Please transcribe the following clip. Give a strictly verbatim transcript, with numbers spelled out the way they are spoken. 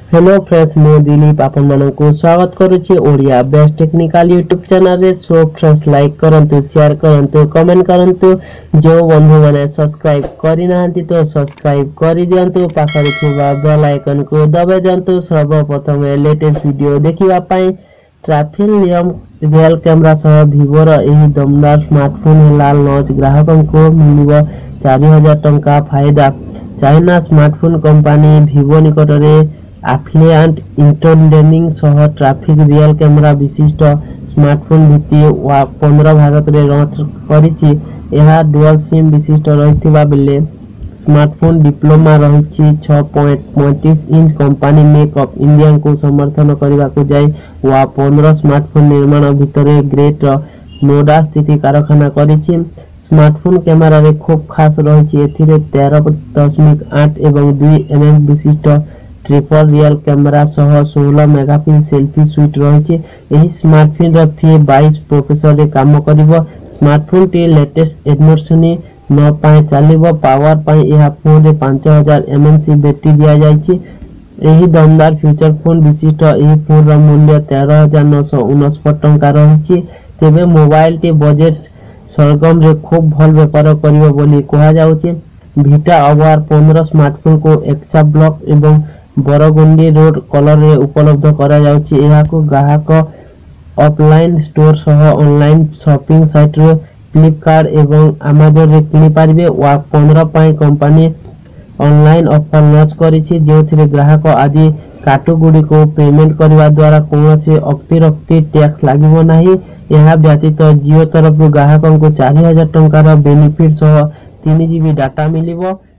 Hello friends मो दिलीप आपण मानक स्वागत करुच्ची Odia best technical YouTube channel रे। सो फ्रेंड्स लाइक करंतु शेयर करंतु कमेंट करंतु जो बंधु माने सब्सक्राइब करि नाहंती तो सब्सक्राइब करि दियंतु पाखरे थिबा बेल आइकन को दबाइ दियंतु सर्वप्रथम लेटेस्ट वीडियो देखिबा पई। ट्रैफिक नियम रियल कैमरा सह Vivo रो एही दमदार स्मार्टफोन लाल लॉन्च ग्राहकों को मिलिबो चार हज़ार टंका फायदा। चाइना स्मार्टफोन कंपनी Vivo निकट रे एफिलिएंट इंटरलेनिंग सह ट्रैफिक रियल कैमरा विशिष्ट स्मार्टफोन भित्ति वा पंद्रह भारत रे लॉन्च करिछि। एहा डुअल सिम विशिष्ट रहितबा बेले स्मार्टफोन डिप्लोमा रहिछि छह पॉइंट पैंतीस इंच। कंपनी मेकअप इंडिया को समर्थन करबा को जाय वा पंद्रह स्मार्टफोन निर्माण भितरे ग्रेट नोएडा स्थित कारखाना करिछि। स्मार्टफोन कैमरा रे खूब खास रहिछि एथिरे तेरह दशमिक आठ एवं दो एमएम विशिष्ट ट्रिपल रियल कैमरा सह सोलह मेगापिक्सल सेल्फी सुइट रहिछि। एही स्मार्टफोन रो फी बाईस प्रोसेसर रे काम करिवो। स्मार्टफोन टी लेटेस्ट एडमोशनी नौ पाए चलिबो। पावर पाए एहा फोन रे पाँच हज़ार एमएमसी बैटरी दिया जायछि। एही दमदार फ्यूचर फोन विशिष्ट एही फोन रो मूल्य तेरह हज़ार नौ सौ उनसठ टंका रहिछि। तेबे मोबाइल टी बजेट सरगम रे खूब भल व्यापार करिवो बोली कहा जाउछि। भिटा अवार पंद्रह स्मार्टफोन को एक्सा ब्लॉक एवं बरगुंडी रोड कलर रे उपलब्ध करा जाउछि। एहा को ग्राहक ऑफलाइन स्टोर सह ऑनलाइन शॉपिंग साइट रे फ्लिपकार्ट एवं अमेज़न रे किनि पारिबे वा पंद्रह पाई कंपनी ऑनलाइन ऑफर लॉन्च करिछि जेथिरे ग्राहक आदि काटो गुडी को पेमेंट करबा द्वारा कोनोसी अतिरिक्त टैक्स लागिबो नाही। एहा व्यतीत जियो तरफ ग्राहक को चार हज़ार टंका रो बेनिफिट सह तीन जीबी डाटा मिलिबो।